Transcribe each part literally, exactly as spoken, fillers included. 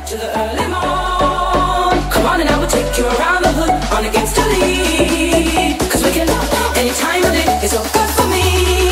to the early morn. Come on and I will take you around the hood on against the lead. Cause we can any time of day, it's all good for me.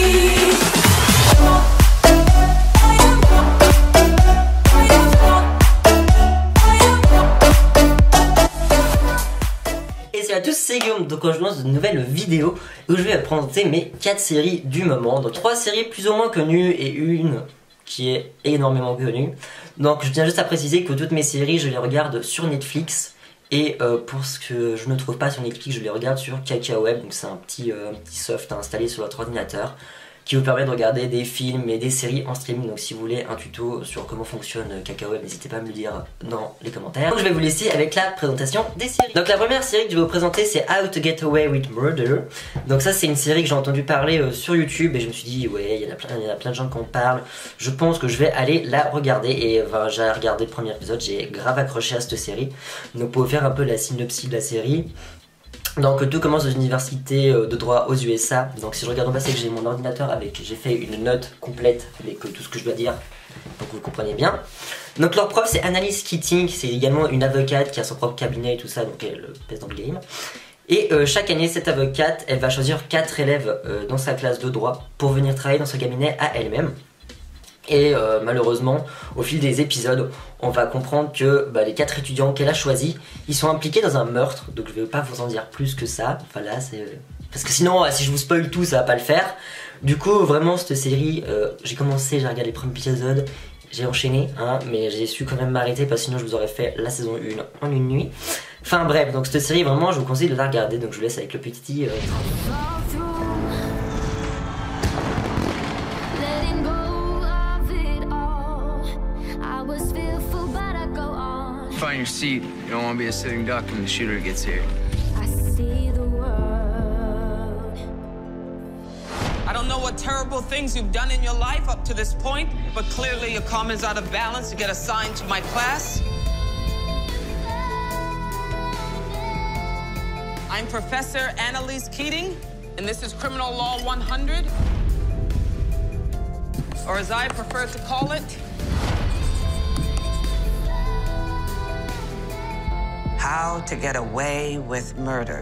Et salut à tous, c'est Guillaume, donc je lance une nouvelle vidéo où je vais vous présenter mes quatre séries du moment. Donc trois séries plus ou moins connues et une qui est énormément connue. Donc je tiens juste à préciser que toutes mes séries je les regarde sur Netflix. Et euh, pour ce que je ne trouve pas sur Netflix, je les regarde sur KakaoWeb. Donc c'est un petit, euh, un petit soft à installer sur votre ordinateur qui vous permet de regarder des films et des séries en streaming. Donc si vous voulez un tuto sur comment fonctionne KakaoWeb, n'hésitez pas à me le dire dans les commentaires. Donc je vais vous laisser avec la présentation des séries. Donc la première série que je vais vous présenter, c'est How to Get Away with Murder. Donc ça c'est une série que j'ai entendu parler euh, sur YouTube et je me suis dit ouais, il y en a plein, il y en a plein de gens qui en parlent. Je pense que je vais aller la regarder et enfin, j'ai regardé le premier épisode, j'ai grave accroché à cette série. Donc pour vous faire un peu la synopsis de la série. Donc tout commence dans une université de droit aux U S A. Donc si je regarde en bas, c'est que j'ai mon ordinateur avec, j'ai fait une note complète avec tout ce que je dois dire pour que vous compreniez bien. Donc leur prof c'est Annalise Keating, c'est également une avocate qui a son propre cabinet et tout ça, donc elle pèse dans le game. Et euh, chaque année cette avocate, elle va choisir quatre élèves euh, dans sa classe de droit pour venir travailler dans son cabinet à elle-même. Et euh, malheureusement, au fil des épisodes, on va comprendre que bah, les quatre étudiants qu'elle a choisis, ils sont impliqués dans un meurtre. Donc je vais pas vous en dire plus que ça. Enfin là, c'est parce que sinon, si je vous spoil tout, ça va pas le faire. Du coup, vraiment cette série, euh, j'ai commencé, j'ai regardé les premiers épisodes, j'ai enchaîné, hein, mais j'ai su quand même m'arrêter parce que sinon je vous aurais fait la saison un en une nuit. Enfin bref, donc cette série, vraiment, je vous conseille de la regarder. Donc je vous laisse avec le petit. Euh, Find your seat. You don't want to be a sitting duck when the shooter gets here. I see the world. I don't know what terrible things you've done in your life up to this point, but clearly your comments out of balance to get assigned to my class. I'm Professor Annalise Keating, and this is Criminal Law one hundred, or as I prefer to call it, How to Get Away with Murder.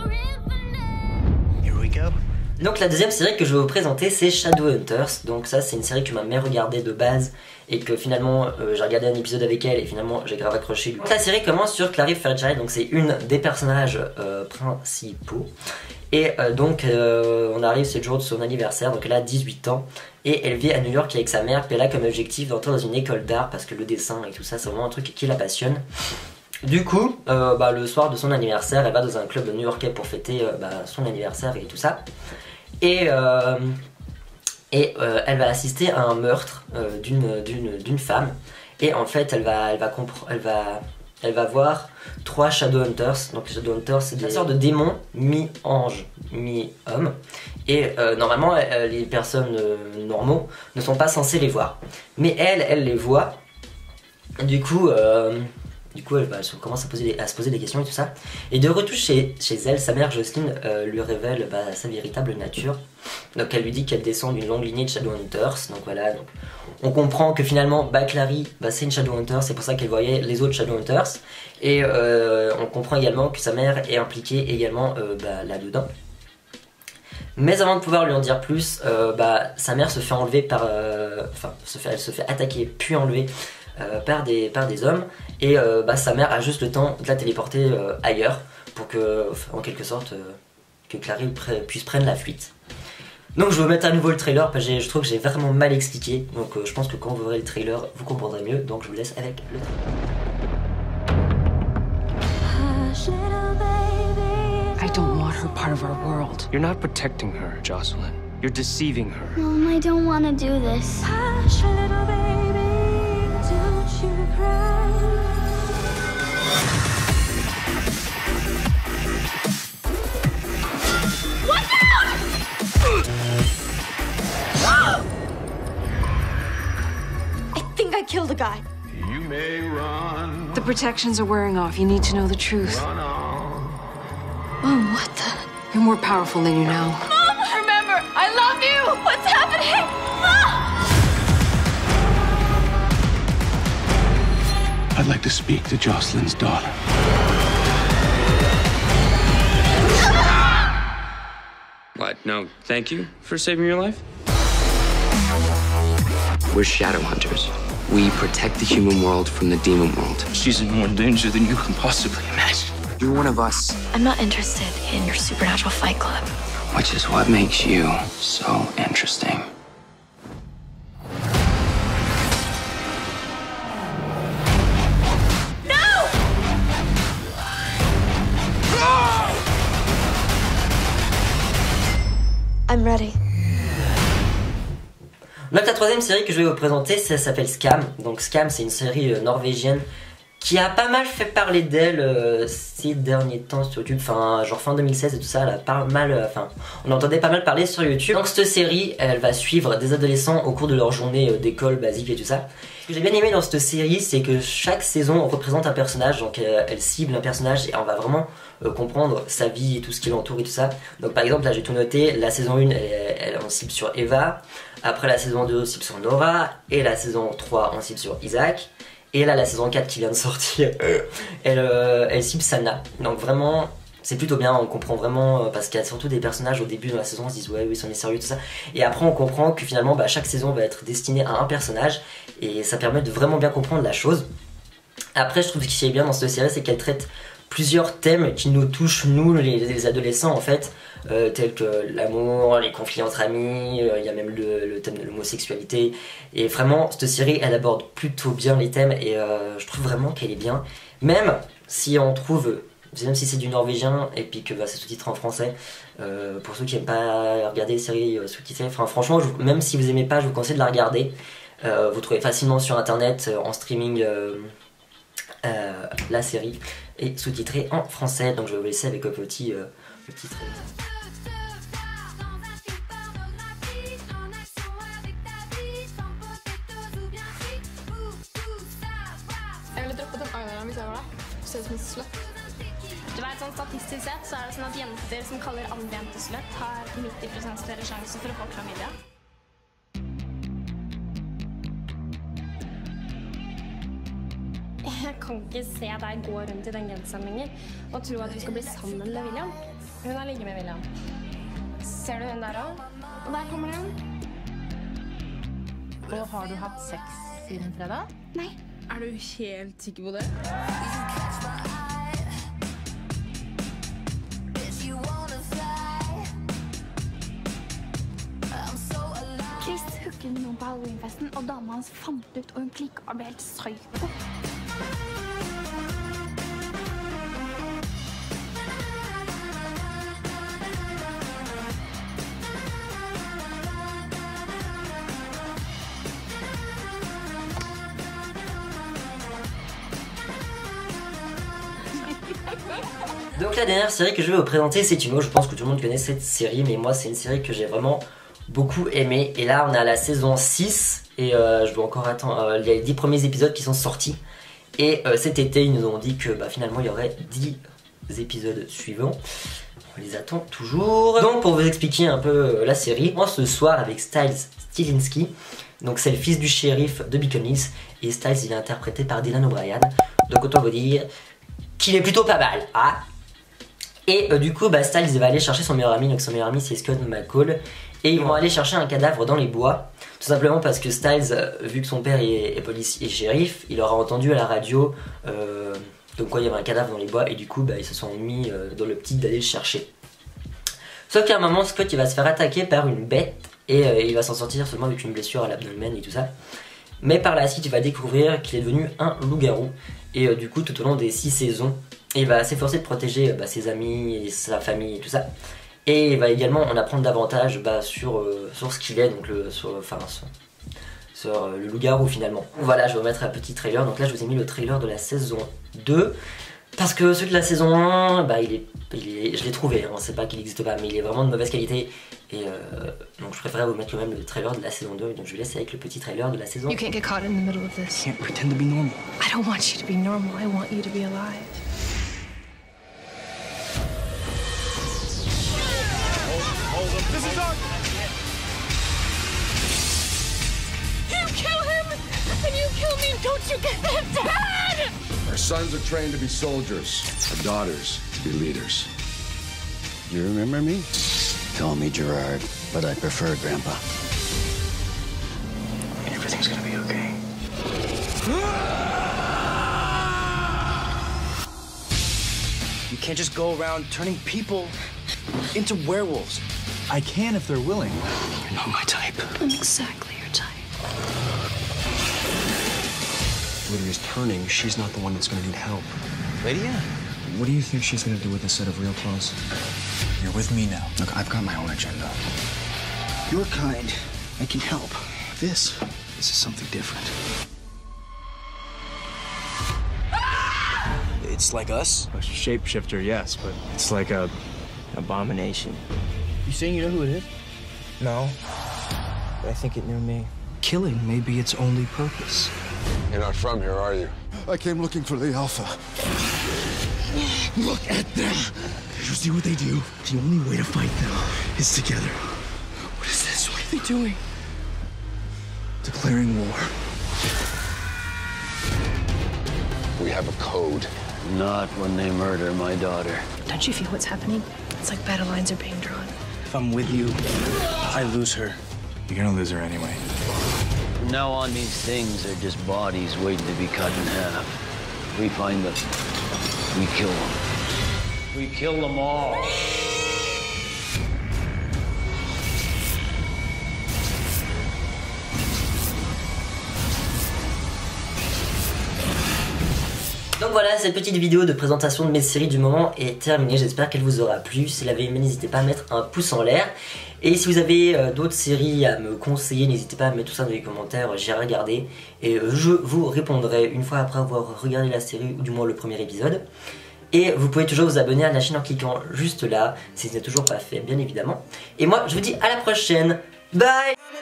Here we go. Donc la deuxième série que je vais vous présenter, c'est Shadowhunters. Donc ça c'est une série que ma mère regardait de base et que finalement euh, j'ai regardé un épisode avec elle et finalement j'ai grave accroché. Donc la série commence sur Clary Fairchild, donc c'est une des personnages euh, principaux. Et euh, donc euh, on arrive, c'est le jour de son anniversaire, donc elle a dix-huit ans et elle vit à New York avec sa mère. Puis elle a comme objectif d'entrer dans une école d'art parce que le dessin et tout ça c'est vraiment un truc qui la passionne. Du coup, euh, bah, le soir de son anniversaire, elle va dans un club new-yorkais pour fêter euh, bah, son anniversaire et tout ça. Et, euh, et euh, elle va assister à un meurtre euh, d'une d'une d'une femme. Et en fait, elle va elle va elle va elle va voir trois Shadowhunters. Donc les Shadowhunters, c'est des sortes de démons mi-ange, mi-homme. Et euh, normalement, euh, les personnes euh, normaux ne sont pas censées les voir. Mais elle, elle les voit. Du coup. Euh, Du coup, elle, bah, elle commence à, poser des, à se poser des questions et tout ça. Et de retour chez, chez elle, sa mère Jocelyn euh, lui révèle bah, sa véritable nature. Donc elle lui dit qu'elle descend d'une longue lignée de Shadowhunters. Donc voilà, donc, on comprend que finalement, bah, Clary, bah, c'est une Shadowhunter, c'est pour ça qu'elle voyait les autres Shadowhunters. Et euh, on comprend également que sa mère est impliquée également euh, bah, là-dedans. Mais avant de pouvoir lui en dire plus, euh, bah, sa mère se fait enlever par... Euh, enfin, se fait, elle se fait attaquer puis enlever Euh, par, des, par des hommes et euh, bah, sa mère a juste le temps de la téléporter euh, ailleurs pour que, en quelque sorte, euh, que Clary pre puisse prendre la fuite. Donc je vais vous mettre à nouveau le trailer parce que je trouve que j'ai vraiment mal expliqué, donc euh, je pense que quand vous verrez le trailer vous comprendrez mieux, donc je vous laisse avec le trailer. I don't want her part of our world. You're not protecting her, Jocelyn. You're deceiving her. Mom, I don't want to do this. Hush, little baby, don't you cry. Watch out! I think I killed a guy. You may run. The protections are wearing off. You need to know the truth. Run on. Mom, what the? You're more powerful than you know. Mom, remember, I love you! What's happening? Mom! I'd like to speak to Jocelyn's daughter. What? No, thank you for saving your life? We're shadow hunters. We protect the human world from the demon world. She's in more danger than you can possibly imagine. You're one of us, I'm not interested in your supernatural fight club. which is what makes you so interesting. I'm ready. Donc la troisième série que je vais vous présenter, ça s'appelle Skam. Donc Skam, c'est une série euh, norvégienne qui a pas mal fait parler d'elle euh, ces derniers temps sur YouTube, enfin genre fin deux mille seize et tout ça, elle a pas mal, euh, enfin on entendait pas mal parler sur YouTube. Donc cette série, elle va suivre des adolescents au cours de leur journée euh, d'école basique et tout ça. Ce que j'ai bien aimé dans cette série, c'est que chaque saison représente un personnage, donc euh, elle cible un personnage et on va vraiment euh, comprendre sa vie et tout ce qui l'entoure et tout ça. Donc par exemple là j'ai tout noté, la saison un elle, elle on cible sur Eva, après la saison deux on cible sur Nora, et la saison trois on cible sur Isaac. Et là la saison quatre qui vient de sortir, elle, euh, elle cible Sana. Donc vraiment c'est plutôt bien, on comprend vraiment, euh, parce qu'il y a surtout des personnages au début de la saison, on se dit ouais oui on est sérieux tout ça. Et après on comprend que finalement bah, chaque saison va être destinée à un personnage, et ça permet de vraiment bien comprendre la chose. Après je trouve ce qui est bien dans cette série, c'est qu'elle traite plusieurs thèmes qui nous touchent nous les, les adolescents en fait, euh, tels que l'amour, les conflits entre amis, euh, il y a même le, le thème de l'homosexualité, et vraiment cette série elle aborde plutôt bien les thèmes, et euh, je trouve vraiment qu'elle est bien, même si on trouve, même si c'est du norvégien et puis que bah, c'est sous-titré en français, euh, pour ceux qui n'aiment pas regarder les séries euh, sous-titrées, enfin franchement je, même si vous aimez pas je vous conseille de la regarder, euh, vous trouvez facilement sur internet euh, en streaming euh, euh, la série est sous-titrée en français, donc je vais vous laisser avec un petit, euh, le petit trailer. Jeg ville droppet den øynene hvis jeg var deg. Ser ut som et slett. Du vet, sånn statistisk sett så er det sånn at jenter som kaller andre jenter slett, har nitti prosent større sjanse for å få klamydia. Jeg kan ikke se deg gå rundt i den genseren lenger og tro at du skal bli sammen med William. Hun er like med William. Ser du hun der også? Og der kommer hun. Og har du hatt sex siden fredag? Nei. Er du helt sikker på det? Chris hooket med noen på Halloweenfesten, og dama hans fant ut, og hun klikket og ble helt psyko. Donc la dernière série que je vais vous présenter, c'est une autre, je pense que tout le monde connaît cette série, mais moi c'est une série que j'ai vraiment beaucoup aimée. Et là on est à la saison six, et euh, je dois encore attendre, euh, il y a les dix premiers épisodes qui sont sortis. Et euh, cet été ils nous ont dit que bah, finalement il y aurait dix épisodes suivants. On les attend toujours. Donc pour vous expliquer un peu euh, la série, moi ce soir avec Styles Stilinski, donc c'est le fils du shérif de Beacon Hills, et Styles il est interprété par Dylan O'Brien. Donc autant vous dire qu'il est plutôt pas mal, hein. Et euh, du coup bah, Styles va aller chercher son meilleur ami, donc son meilleur ami c'est Scott McCall, et ils vont aller chercher un cadavre dans les bois, tout simplement parce que Styles, euh, vu que son père est, est policier et shérif, il aura entendu à la radio euh, donc quoi il y avait un cadavre dans les bois, et du coup bah, ils se sont mis euh, dans l'optique d'aller le chercher. Sauf qu'à un moment Scott il va se faire attaquer par une bête, et euh, il va s'en sortir seulement avec une blessure à l'abdomen et tout ça. Mais par la suite il va découvrir qu'il est devenu un loup-garou, et euh, du coup tout au long des six saisons il va s'efforcer de protéger bah, ses amis et sa famille et tout ça. Et il va également en apprendre davantage bah, sur, euh, sur ce qu'il est, donc le, sur, enfin, sur, sur euh, le loup-garou finalement. Voilà, je vais vous mettre un petit trailer. Donc là je vous ai mis le trailer de la saison deux, parce que celui de la saison un, bah, il est, il est, je l'ai trouvé, hein, c'est pas qu'il n'existe pas, mais il est vraiment de mauvaise qualité. Et euh, donc je préférais vous mettre quand même le trailer de la saison deux, donc je vais laisser avec le petit trailer de la saison. You can't get caught in the middle of this. Can't pretend to be normal. I don't want you to be normal. I want you to be alive. You kill him, and you kill me. Don't you get that, Dad? Our sons are trained to be soldiers. Our daughters to be leaders. You remember me? Call me Gerard, but I prefer Grandpa. Everything's gonna be okay. You can't just go around turning people into werewolves. I can if they're willing. You're not my type. I'm exactly your type. Lydia's turning. She's not the one that's gonna need help. Lydia? What do you think she's gonna do with a set of real clothes? You're with me now. Look, I've got my own agenda. Your kind, I can help. This, this is something different. It's like us? A shapeshifter, yes, but it's like a abomination. You saying you know who it is? No, but I think it knew me. Killing may be its only purpose. You're not from here, are you? I came looking for the Alpha. Look at them. You see what they do? The only way to fight them is together. What is this? What are they doing? Declaring war. We have a code. Not when they murder my daughter. Don't you feel what's happening? It's like battle lines are being drawn. If I'm with you, I lose her. You're gonna lose her anyway. From now on, these things are just bodies waiting to be cut in half. We find them. We kill them. We kill them all. Donc voilà, cette petite vidéo de présentation de mes séries du moment est terminée. J'espère qu'elle vous aura plu. Si vous l'avez aimé, n'hésitez pas à mettre un pouce en l'air. Et si vous avez euh, d'autres séries à me conseiller, n'hésitez pas à mettre tout ça dans les commentaires. J'irai regarder et euh, je vous répondrai une fois après avoir regardé la série, ou du moins le premier épisode. Et vous pouvez toujours vous abonner à la chaîne en cliquant juste là, si ce n'est toujours pas fait, bien évidemment. Et moi, je vous dis à la prochaine. Bye!